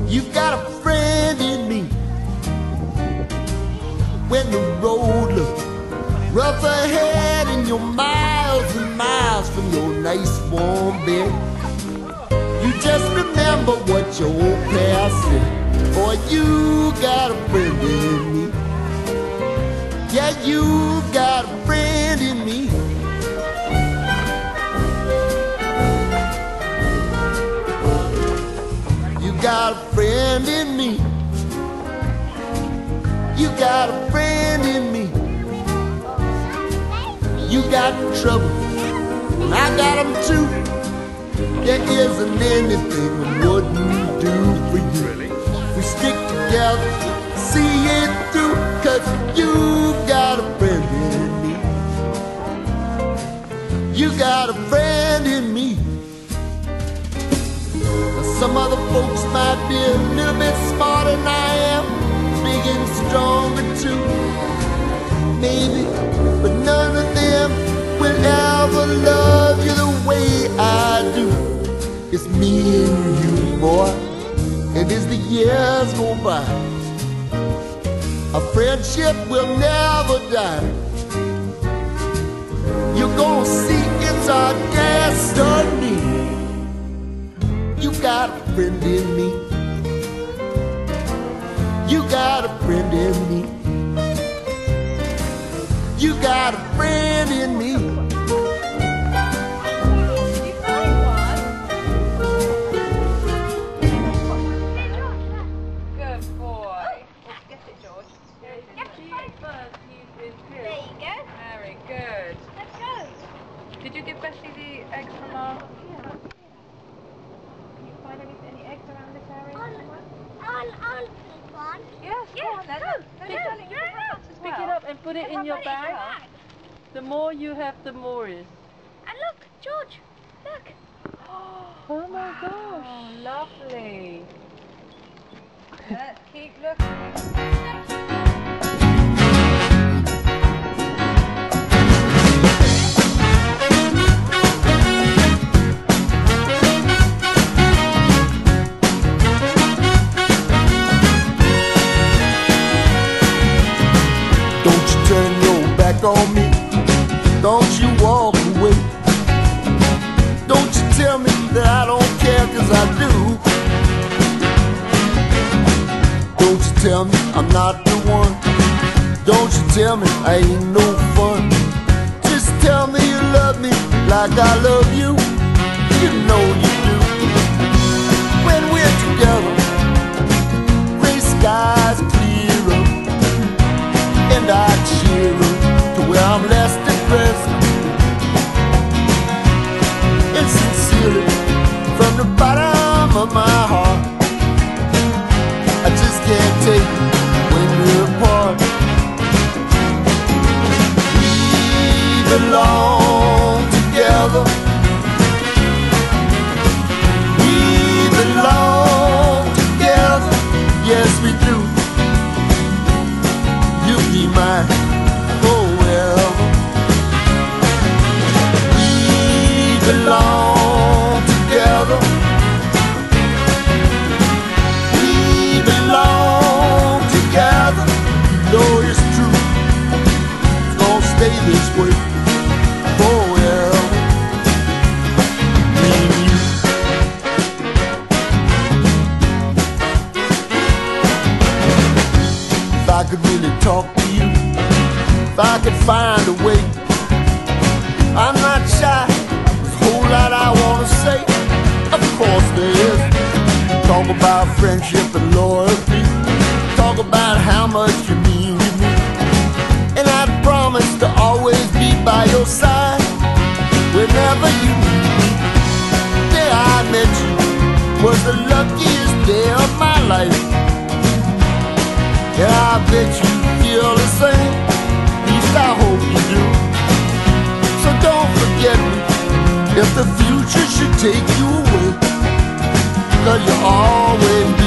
You got a friend in me. When the road looks rough ahead and you're miles and miles from your nice warm bed, you just remember what your old past said. Boy, you got a friend in me. Yeah, you got a friend in me. You got a friend in me. You got a friend in me. You got trouble, and I got them too. There isn't anything I wouldn't do for you. We stick together, see it through, 'cause you got a friend in me. You got a friend in me. Now, some other folks might be a little bit smarter than I am, big and stronger too, maybe, but none of them will ever love you the way I do. It's me and you, boy, and as the years go by, our friendship will never die. You're gonna see it's our destiny. You got a friend in me. You got a friend in me. You got a friend in me. Good boy. Get it, George. There you go. Very good. Let's go. Did you give Bessie the eggs from our... Can you find any eggs around this area? On this one. Yes, Yeah, go on then. go. Hey, darling, you can have that as Pick well. it up and put it in your bag. The more you have, the more is. And look, George, look. Oh my gosh. Oh, lovely. Let's keep looking. Don't you turn your back on me. Don't you walk away. Don't you tell me that I don't care, 'cause I do. Don't you tell me I'm not the one. Don't you tell me I ain't no fun. Just tell me you love me like I love you. You know you do. When we're together, gray skies clear up, and I cheer up to where I'm less depressed. And sincerely, from the bottom of my heart, I just can't take it when we're apart. We belong together. We belong together. Yes, we do. You'll be mine forever. We belong together. We belong together. You know it's true. It's gonna stay this way forever. Me and you. If I could really talk to you, if I could find a way, I'm not shy, there's a whole lot I wanna say. Of course there is. Talk about friendship and loyalty. Talk about how much you mean to me. And I promise to always be by your side whenever you need me. The day I met you was the luckiest day of my life. And I bet you feel the same. At least I hope you do. So don't forget me if the future should take you away, 'cause you'll always be